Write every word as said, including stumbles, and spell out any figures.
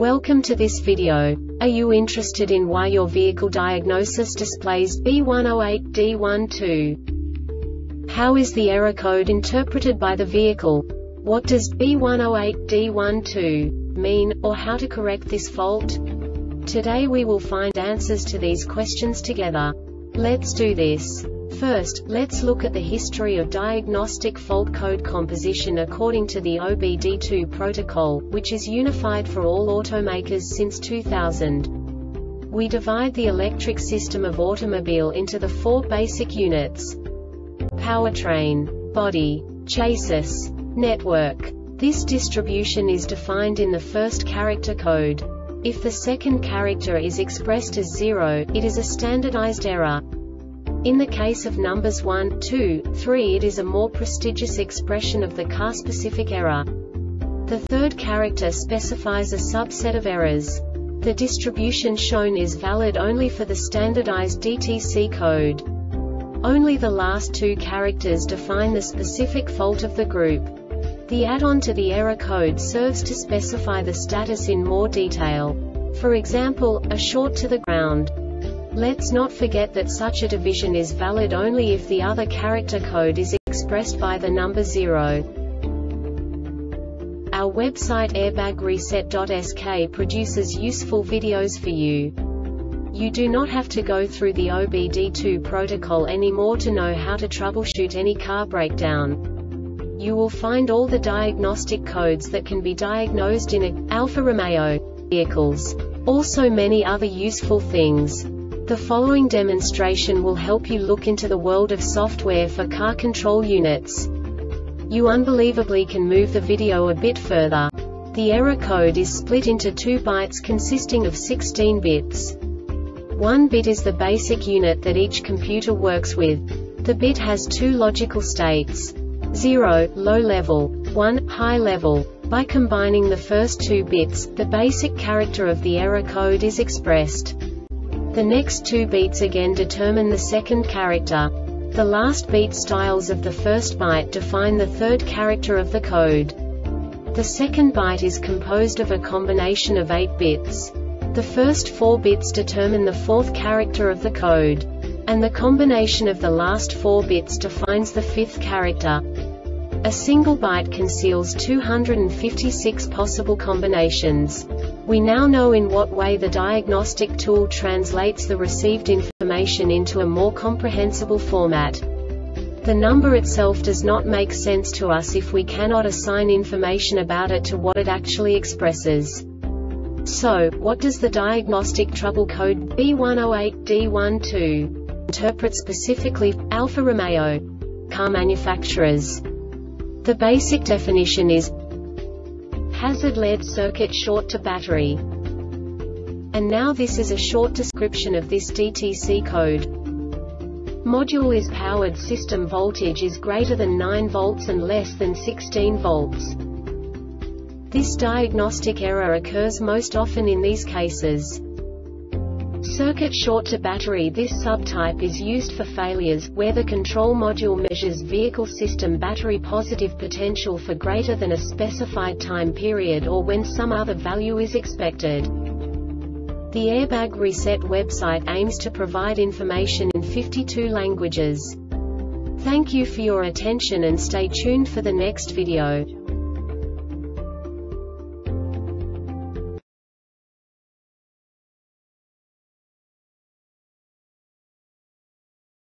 Welcome to this video. Are you interested in why your vehicle diagnosis displays B one zero eight D one two? How is the error code interpreted by the vehicle? What does B one zero eight D one two mean, or how to correct this fault? Today we will find answers to these questions together. Let's do this. First, let's look at the history of diagnostic fault code composition according to the O B D two protocol, which is unified for all automakers since two thousand. We divide the electric system of automobile into the four basic units: powertrain, body, chassis, network. This distribution is defined in the first character code. If the second character is expressed as zero, it is a standardized error. In the case of numbers one, two, three, it is a more prestigious expression of the car-specific error. The third character specifies a subset of errors. The distribution shown is valid only for the standardized D T C code. Only the last two characters define the specific fault of the group. The add-on to the error code serves to specify the status in more detail. For example, a short to the ground. Let's not forget that such a division is valid only if the other character code is expressed by the number zero. Our website airbag reset dot S K produces useful videos for you. You do not have to go through the O B D two protocol anymore to know how to troubleshoot any car breakdown. You will find all the diagnostic codes that can be diagnosed in a Alfa Romeo vehicles. Also many other useful things. The following demonstration will help you look into the world of software for car control units. You unbelievably can move the video a bit further. The error code is split into two bytes consisting of sixteen bits. One bit is the basic unit that each computer works with. The bit has two logical states: zero, low level, one, high level. By combining the first two bits, the basic character of the error code is expressed. The next two beats again determine the second character. The last beat styles of the first byte define the third character of the code. The second byte is composed of a combination of eight bits. The first four bits determine the fourth character of the code. And the combination of the last four bits defines the fifth character. A single byte conceals two hundred fifty-six possible combinations. We now know in what way the diagnostic tool translates the received information into a more comprehensible format. The number itself does not make sense to us if we cannot assign information about it to what it actually expresses. So, what does the diagnostic trouble code B one zero eight D one two interpret specifically for Alfa Romeo car manufacturers? The basic definition is hazard-led circuit short to battery. And now this is a short description of this D T C code. Module is powered system voltage is greater than nine volts and less than sixteen volts. This diagnostic error occurs most often in these cases: circuit short to battery. This subtype is used for failures where the control module measures vehicle system battery positive potential for greater than a specified time period or when some other value is expected. The Airbag Reset website aims to provide information in fifty-two languages. Thank you for your attention and stay tuned for the next video.